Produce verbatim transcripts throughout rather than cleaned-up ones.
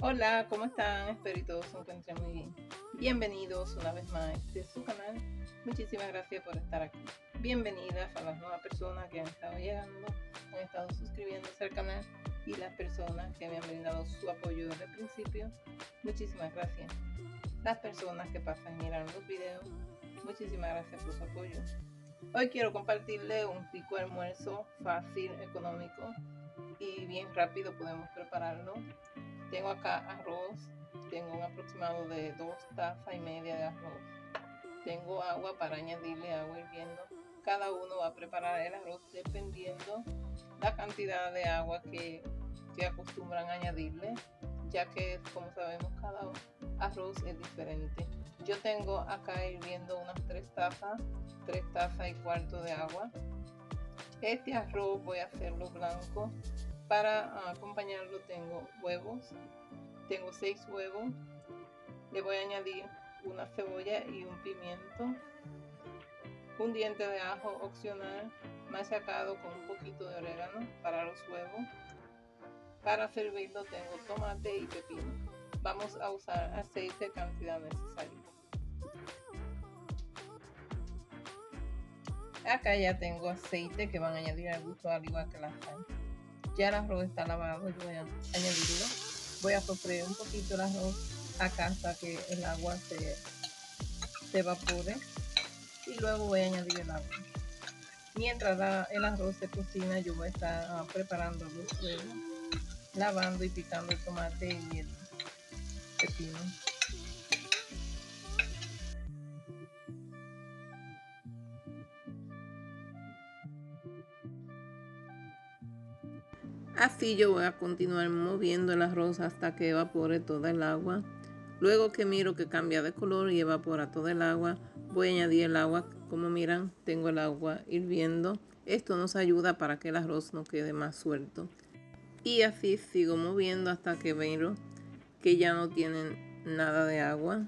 Hola, ¿cómo están? Espero que todos se encuentren muy bien. Bienvenidos una vez más a este su canal. Muchísimas gracias por estar aquí. Bienvenidas a las nuevas personas que han estado llegando, han estado suscribiéndose al canal y las personas que me han brindado su apoyo desde el principio. Muchísimas gracias. Las personas que pasan y miran los videos, muchísimas gracias por su apoyo. Hoy quiero compartirles un rico almuerzo fácil, económico y bien rápido podemos prepararlo. Tengo acá arroz, tengo un aproximado de dos tazas y media de arroz. Tengo agua para añadirle agua hirviendo. Cada uno va a preparar el arroz dependiendo la cantidad de agua que, que acostumbran a añadirle, ya que como sabemos cada arroz es diferente. Yo tengo acá hirviendo unas tres tazas, tres tazas y cuarto de agua. Este arroz voy a hacerlo blanco. Para acompañarlo tengo huevos, tengo seis huevos, le voy a añadir una cebolla y un pimiento, un diente de ajo opcional machacado con un poquito de orégano para los huevos. Para servirlo tengo tomate y pepino. Vamos a usar aceite cantidad necesaria. Acá ya tengo aceite que van a añadir al gusto al igual que la sal. Ya el arroz está lavado, yo voy a añadirlo. Voy a sofreír un poquito el arroz acá hasta que el agua se, se evapore y luego voy a añadir el agua. Mientras la, el arroz se cocina, yo voy a estar uh, preparando los huevos, lavando y picando el tomate y el pepino. Así yo voy a continuar moviendo el arroz hasta que evapore toda el agua. Luego que miro que cambia de color y evapora todo el agua, voy a añadir el agua. Como miran, tengo el agua hirviendo. Esto nos ayuda para que el arroz no quede más suelto. Y así sigo moviendo hasta que veo que ya no tienen nada de agua.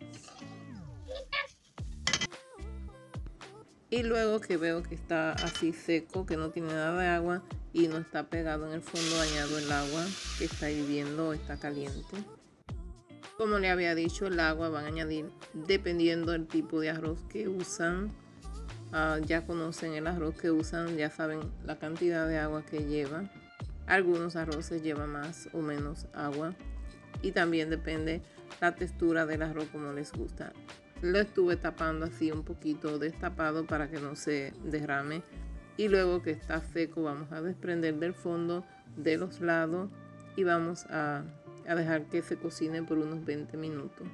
Y luego que veo que está así seco, que no tiene nada de agua y no está pegado en el fondo, añado el agua que está hirviendo o está caliente. Como le había dicho, el agua van a añadir dependiendo del tipo de arroz que usan. Uh, ya conocen el arroz que usan, ya saben la cantidad de agua que lleva. Algunos arroces llevan más o menos agua y también depende la textura del arroz como les gusta. Lo estuve tapando así un poquito destapado para que no se derrame y luego que está seco vamos a desprender del fondo, de los lados y vamos a, a dejar que se cocine por unos veinte minutos.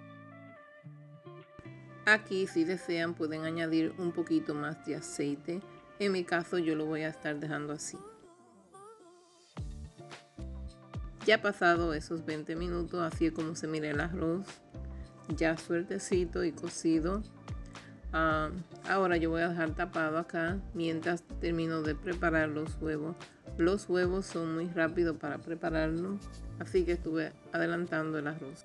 Aquí si desean pueden añadir un poquito más de aceite. En mi caso yo lo voy a estar dejando así. Ya pasado esos veinte minutos, así es como se mira el arroz, ya sueltecito y cocido. Uh, ahora yo voy a dejar tapado acá mientras termino de preparar los huevos. Los huevos son muy rápidos para prepararlo, así que estuve adelantando el arroz.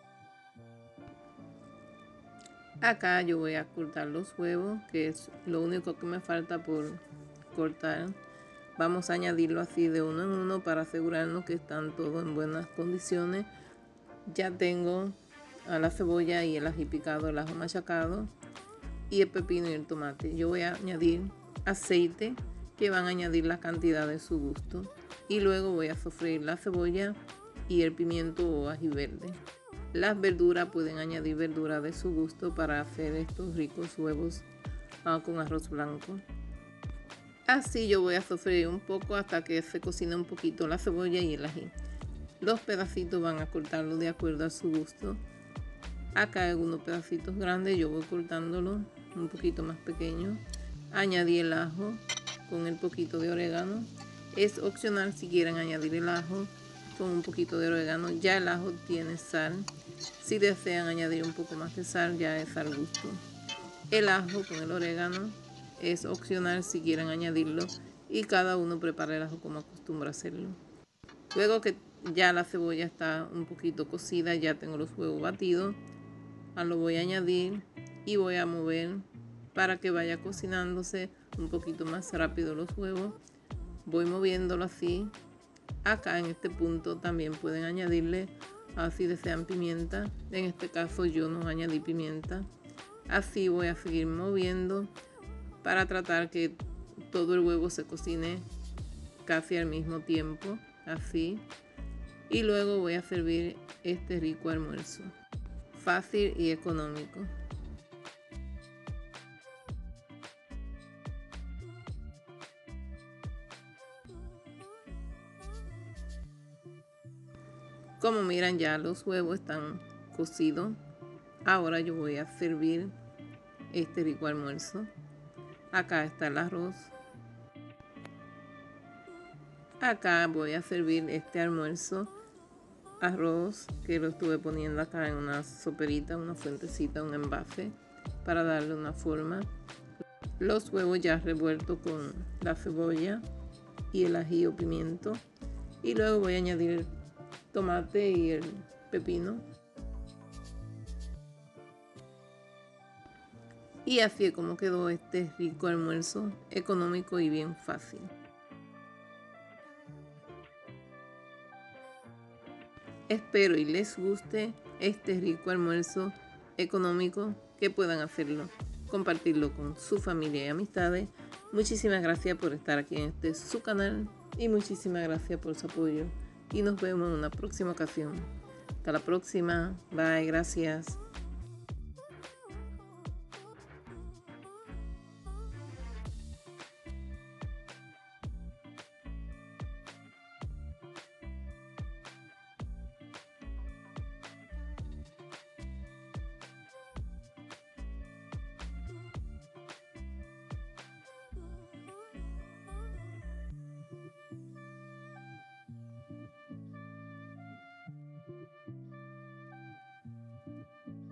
Acá yo voy a cortar los huevos, que es lo único que me falta por cortar. Vamos a añadirlo así de uno en uno para asegurarnos que están todos en buenas condiciones. Ya tengo a la cebolla y el ají picado, el ajo machacado y el pepino y el tomate. Yo voy a añadir aceite, que van a añadir la cantidad de su gusto. Y luego voy a sofreír la cebolla y el pimiento o ají verde. Las verduras pueden añadir verduras de su gusto para hacer estos ricos huevos uh, con arroz blanco. Así yo voy a sofreír un poco hasta que se cocine un poquito la cebolla y el ají. Los pedacitos van a cortarlo de acuerdo a su gusto. Acá hay algunos pedacitos grandes, yo voy cortándolo un poquito más pequeño. Añadí el ajo con el poquito de orégano. Es opcional si quieren añadir el ajo con un poquito de orégano. Ya el ajo tiene sal. Si desean añadir un poco más de sal, ya es al gusto. El ajo con el orégano es opcional si quieren añadirlo y cada uno prepara el ajo como acostumbra hacerlo. Luego que ya la cebolla está un poquito cocida, ya tengo los huevos batidos, lo voy a añadir y voy a mover para que vaya cocinándose un poquito más rápido los huevos. Voy moviéndolo así. Acá en este punto también pueden añadirle así desean pimienta. En este caso yo no añadí pimienta. Así voy a seguir moviendo para tratar que todo el huevo se cocine casi al mismo tiempo, así. Y luego voy a servir este rico almuerzo, fácil y económico. Como miran, ya los huevos están cocidos. Ahora yo voy a servir este rico almuerzo. Acá está el arroz. Acá voy a servir este almuerzo. Arroz que lo estuve poniendo acá en una soperita, una fuentecita, un envase para darle una forma. Los huevos ya revueltos con la cebolla y el ají o pimiento. Y luego voy a añadir tomate y el pepino. Y así es como quedó este rico almuerzo, económico y bien fácil. Espero y les guste este rico almuerzo económico, que puedan hacerlo, compartirlo con su familia y amistades. Muchísimas gracias por estar aquí en este su canal y muchísimas gracias por su apoyo. Y nos vemos en una próxima ocasión. Hasta la próxima. Bye. Gracias.